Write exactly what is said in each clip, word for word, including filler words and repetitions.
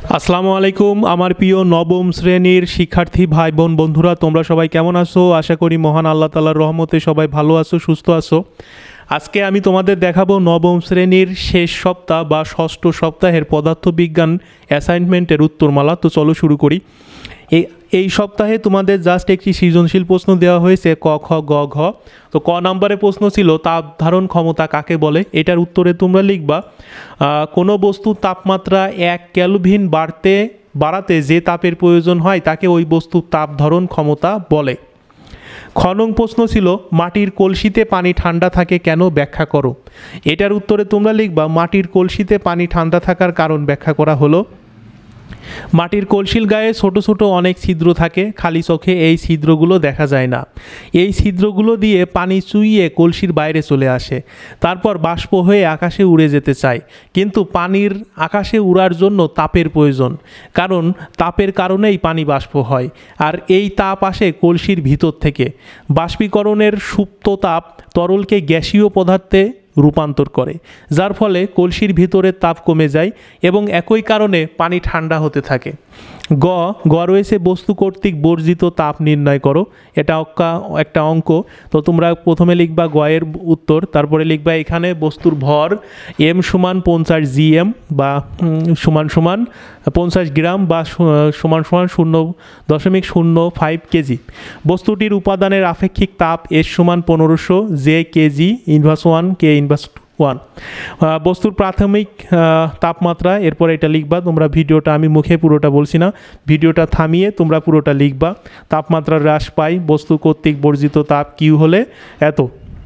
আসসালামু আলাইকুম আমার প্রিয় নবম শ্রেণীর শিক্ষার্থী ভাই বোন বন্ধুরা, তোমরা সবাই কেমন আছো? আশা করি মহান আল্লাহ তাআলার রহমতে সবাই ভালো আছো, সুস্থ আছো। আজকে আমি তোমাদের দেখাবো নবম শ্রেণীর শেষ সপ্তাহ বা ষষ্ঠ সপ্তাহের পদার্থবিজ্ঞান অ্যাসাইনমেন্টের উত্তরমালা। তো চলো শুরু করি। এই এই সপ্তাহে তোমাদের জাস্ট একটি সৃজনশীল প্রশ্ন দেওয়া হয়েছে ক খ গ ঘ। তো ক নম্বরে প্রশ্ন ছিল তাপ ধারণ ক্ষমতা কাকে বলে। এটার উত্তরে তোমরা লিখবা কোনো বস্তুর তাপমাত্রা এক কেলভিন বাড়তে বাড়াতে যে তাপের প্রয়োজন হয় তাকে ওই বস্তুর তাপ ধারণ ক্ষমতা বলে। খ নং প্রশ্ন ছিল মাটির কলসিতে পানি ঠান্ডা থাকে কেন, ব্যাখ্যা করো। এটার উত্তরে তোমরা লিখবা মাটির কলসিতে পানি ঠান্ডা থাকার কারণ ব্যাখ্যা করা হলো মাটির কলসির গায়ে ছোট ছোট অনেক ছিদ্র থাকে, খালি চোখে এই ছিদ্রগুলো দেখা যায় না। এই ছিদ্রগুলো দিয়ে পানি চুইয়ে কলসির বাইরে চলে আসে, তারপর বাষ্প হয়ে আকাশে উড়ে যেতে চায়। কিন্তু পানির আকাশে উড়ার জন্য তাপের প্রয়োজন, কারণ তাপের কারণেই পানি বাষ্প হয়, আর এই তাপ আসে কলসির ভিতর থেকে। বাষ্পীকরণের সুপ্ত তাপ তরলকে গ্যাসীয় পদার্থে রূপান্তর করে, যার ফলে কলসির ভিতরের তাপ কমে যায় এবং একই কারণে পানি ঠান্ডা হতে থাকে। গ গ রয়েছে বস্তু কর্তৃক বর্জিত তাপ নির্ণয় করো। এটা একটা অঙ্ক। তো তোমরা প্রথমে লিখবা গ এর উত্তর, তারপরে লিখবা এখানে বস্তুর ভর এম সমান পঞ্চাশ জি এম বা সমান সমান পঞ্চাশ গ্রাম বা সমান সমান শূন্য দশমিক শূন্য ফাইভ কেজি। বস্তুটির উপাদানের আপেক্ষিক তাপ এস সমান পনেরোশো J kg inverse one K inverse one. বস্তুর প্রাথমিক তাপমাত্রা, এরপর এটা লিখবা তোমরা। ভিডিওটা আমি মুখে পুরোটা বলছি না, ভিডিওটা থামিয়ে তোমরা পুরোটা লিখবা। তাপমাত্রা হ্রাস পায় বস্তু কর্তৃক বর্জিত তাপ কিউ হলে এত।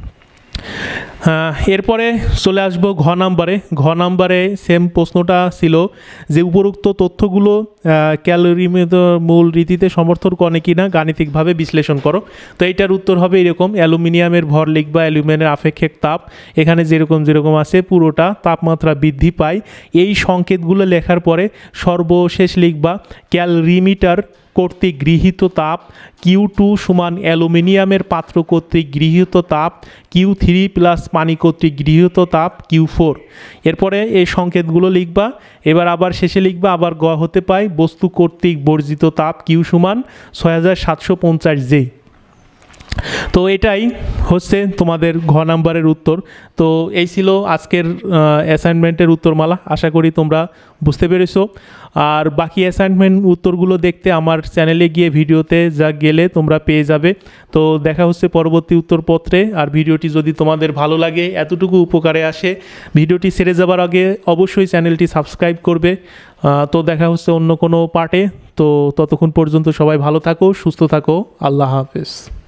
এরপরে চলে আসবো ঘ নাম্বারে। ঘ নাম্বারে সেম প্রশ্নটা ছিল যে উপরোক্ত তথ্যগুলো ক্যালোরিমিটার মূল রীতিতে সমর্থন করে কি না গাণিতিকভাবে বিশ্লেষণ করো। তো এইটার উত্তর হবে এরকম, অ্যালুমিনিয়ামের ভর লিখবা অ্যালুমিনিয়ামের আপেক্ষিক তাপ এখানে যেরকম যেরকম আছে পুরোটা তাপমাত্রা বৃদ্ধি পায়। এই সংকেতগুলো লেখার পরে সর্বশেষ লিখবা ক্যালরিমিটার কর্তৃক গৃহীত তাপ কিউ টু সমান অ্যালুমিনিয়ামের পাত্র কর্তৃক গৃহীত তাপ কিউ থ্রি প্লাস পানি কর্তৃক গৃহীত তাপ কিউ ফোর। এরপরে এই সংকেতগুলো লিখবা। এবার আবার শেষে লিখবা আবার গ হতে পায় বস্তু কর্তৃক বর্জিত তাপ কিউ সমান ছয় হাজার সাতশো পঞ্চাশ জে। তো এটাই হচ্ছে তোমাদের ঘ নাম্বারের উত্তর। তো এই ছিল আজকের অ্যাসাইনমেন্টের উত্তরমালা। আশা করি তোমরা বুঝতে পেরেছো। আর বাকি অ্যাসাইনমেন্ট উত্তরগুলো দেখতে আমার চ্যানেলে গিয়ে ভিডিওতে যা গেলে তোমরা পেয়ে যাবে। তো দেখা হচ্ছে পরবর্তী উত্তরপত্রে। আর ভিডিওটি যদি তোমাদের ভালো লাগে, এতটুকু উপকারে আসে, ভিডিওটি ছেড়ে যাবার আগে অবশ্যই চ্যানেলটি সাবস্ক্রাইব করবে। তো দেখা হচ্ছে অন্য কোনো পার্টে। তো ততক্ষণ পর্যন্ত সবাই ভালো থাকো, সুস্থ থাকো। আল্লাহ হাফেজ।